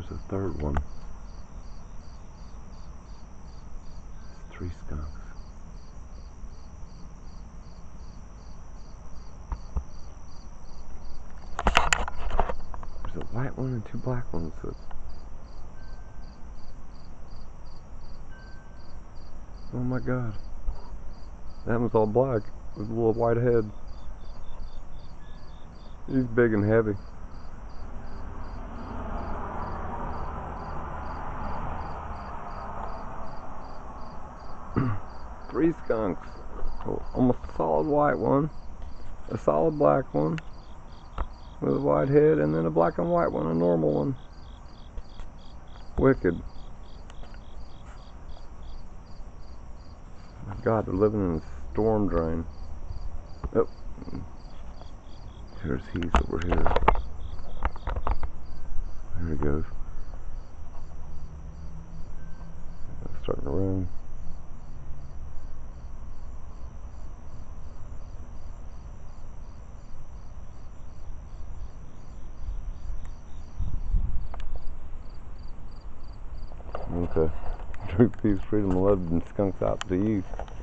There's a third one. It's 3 skunks. There's a white one and 2 black ones. So oh my god. That one's all black with a little white head. He's big and heavy. Three skunks. Oh, almost a solid white one, a solid black one with a white head, and then a black and white one, a normal one. Wicked. My god, they're living in a storm drain. Oh, here's he's over here. There he goes. Starting to run. Okay. Truth, peace, freedom, love, and skunks out to you.